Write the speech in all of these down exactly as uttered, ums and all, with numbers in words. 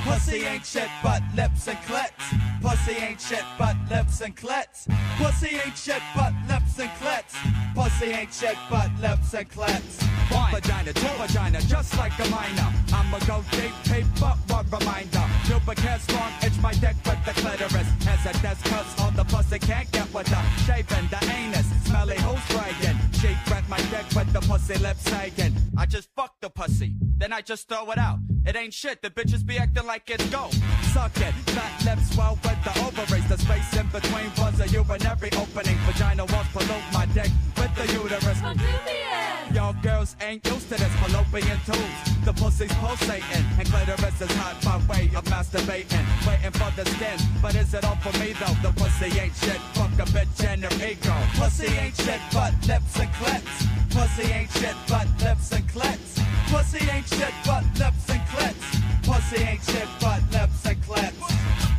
Pussy ain't shit but lips and clits. Pussy ain't shit but lips and clits. Pussy ain't shit but lips and clits. Pussy ain't shit but lips and clits. One vagina, two vagina, just like a minor. I'ma go deep, peep up, one reminder. Lubricants long, itch my dick with the clitoris. As a desk cause all the pussy can't get with the shaving the anus. Smelly who's bragging? She grant my dick with the pussy lips sagging. I just fuck the pussy, then I just throw it out. It ain't shit, the bitches be acting like it's gold. Suck it, fat lips swell with the ovaries. The space in between was a urinary opening. Vagina walls pollute my dick with the uterus. Y'all girls ain't used to this fallopian tubes. The pussy's pulsating and clitoris is hot by way of masturbating. Waiting for the skin, but is it all for me though? The pussy ain't shit, fuck a bitch and her ego. Pussy ain't shit but lips and clits. Pussy ain't shit but lips and clits. Pussy ain't shit but lips and clits. Pussy ain't shit but lips and clits.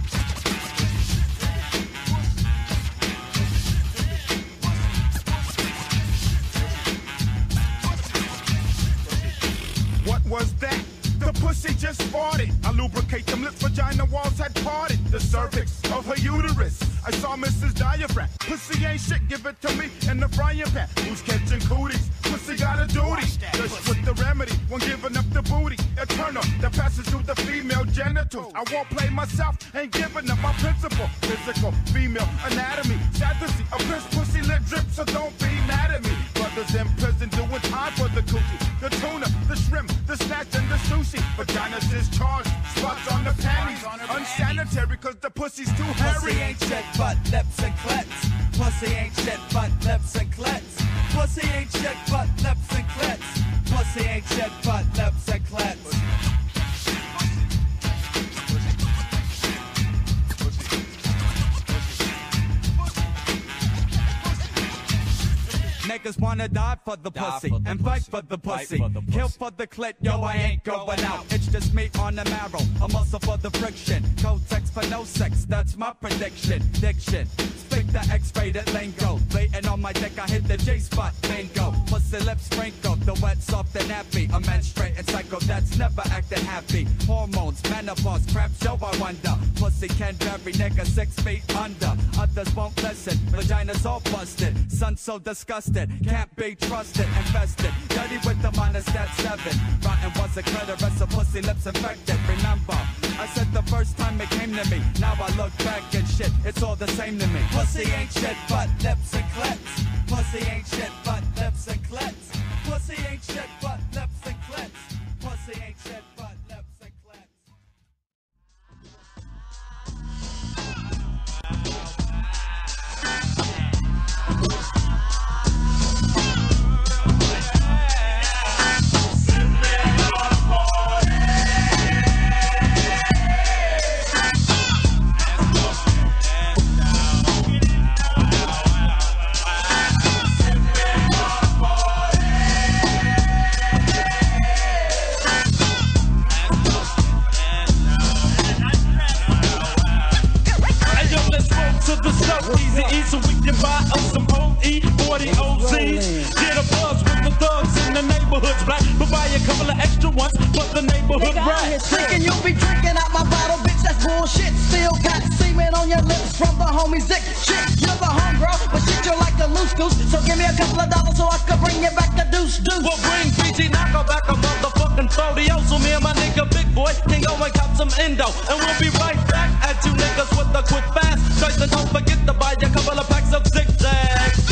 What was that? The pussy just farted. I lubricate them lips, vagina walls had parted. The cervix of her uterus. I saw Missus Diaphragm. Pussy ain't shit, give it to me in the frying pan. Who's catching cooties? Pussy got a duty. Just with the remedy, when giving up the booty. Eternal that passes through the female genitals. I won't play myself, ain't giving up my principle. Physical, female anatomy. Sad to see a piss pussy lip drip, so don't be mad at me. Brothers in prison doing time for the coochie. The tuna, the shrimp, the snatch, and the sushi. Vaginas discharged, spots on the panties. Unsanitary cause the pussy's too hairy. Pussy ain't shit but lips and clits. Pussy ain't shit but lips and clits. Pussy ain't shit but lips and clits. Pussy ain't shit but lips and clits. Niggas wanna die for the die pussy for the and pussy. Fight for the pussy. For the kill for the clit, yo, I ain't going out. It's just meat on the marrow, a muscle for the friction. Cotex for no sex, that's my prediction. Diction, speak the X-rated lingo. Waiting on my dick, I hit the G-spot, bingo. Pussy lips sprinkled, the wet, soft and happy. A menstruating cycle that's never acting happy. Hormones, menopause, cramps, yo, I wonder. Pussy can vary, nigga, six feet under. Others won't listen, vaginas all busted. Sun so disgusted, can't be trusted, infested. Dirty with the minus that seven. Rotten was a clitoris, a pussy lips infected. Remember, I said the first time it came to me. Now I look back and shit, it's all the same to me. Pussy ain't shit but lips and clits. Pussy ain't shit but lips and clits. Pussy ain't shit but lips and clits. Pussy ain't shit but lips and clits. Easy E so we can buy us some O E forty O Zs. Get a buzz with the thugs in the neighborhoods black, but buy a couple of extra ones for the neighborhood right. Thinking you'll be drinking out my bottle, bitch, that's bullshit. Still got semen on your lips from the homie Zick. Chick, you're the homegirl, but shit, you're like a loose goose. So give me a couple of dollars so I can bring you back the deuce deuce. Well, bring B G Knocker back a motherfucking forty O, so me and my nigga Big Boy can go and cop some endo. And we'll be right back at you niggas with a quick fast choice, and don't forget to buy a couple of packs of zigzags.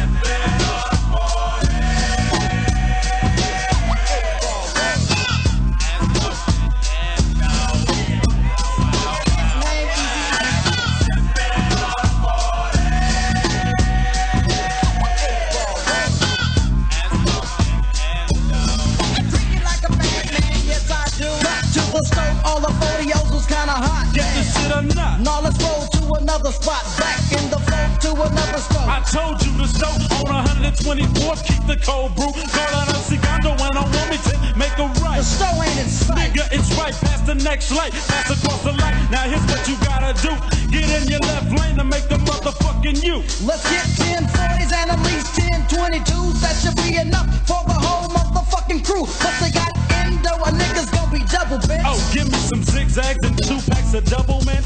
All the forty-os was kinda hot. Get this shit or not? Now let's roll to another spot. Back in the flow to another stove. I told you to stove on one twenty-fourth. Keep the cold brew. Go down to Segundo and on Wilmington. Make a right. The stove ain't in sight. Nigga, it's right past the next light. Pass across the light. Now here's what you gotta do. Get in your left lane to make the motherfucking you. Let's get ten forties and at least ten twenty-twos. That should be enough for the whole motherfucking crew. But they got endo, a nigga's gonna be double, bitch. Oh, give me some zigzags. zigzags and two packs of double mint.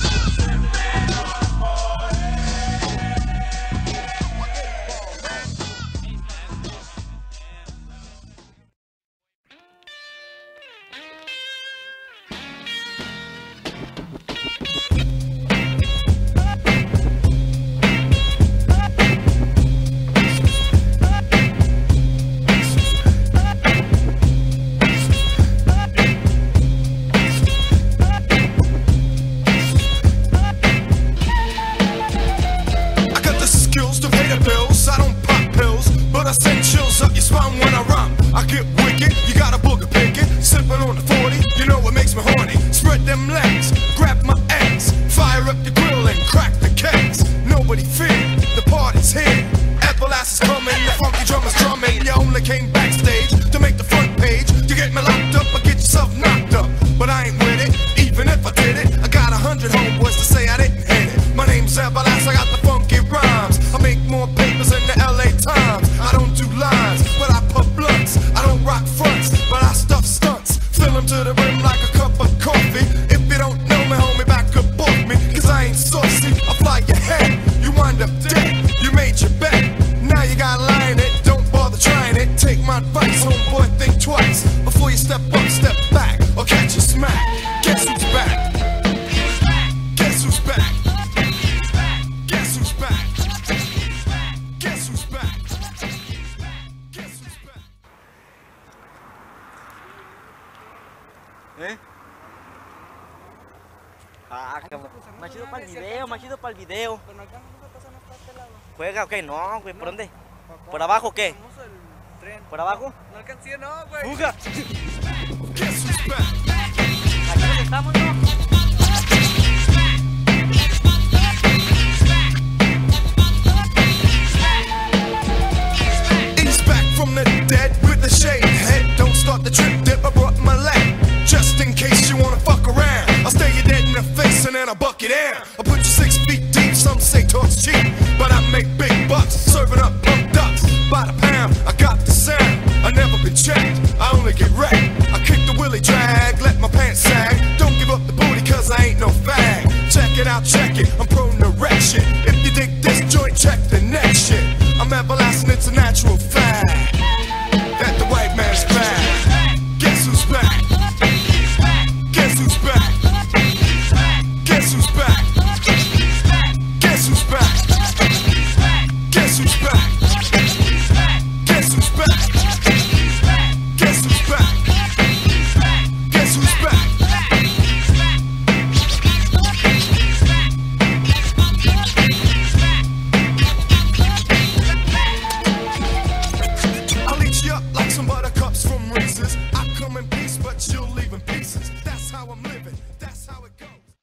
¿Eh? Ah, cabrón. Más chido para el video, más chido para el video. Pero no alcanzamos a pasar hasta este lado. Juega, ok, no, güey, ¿por No. dónde? ¿Por abajo o qué? Vamos al tren. ¿Por abajo? No alcancé, no, güey. ¡Fuga! Guess who's back?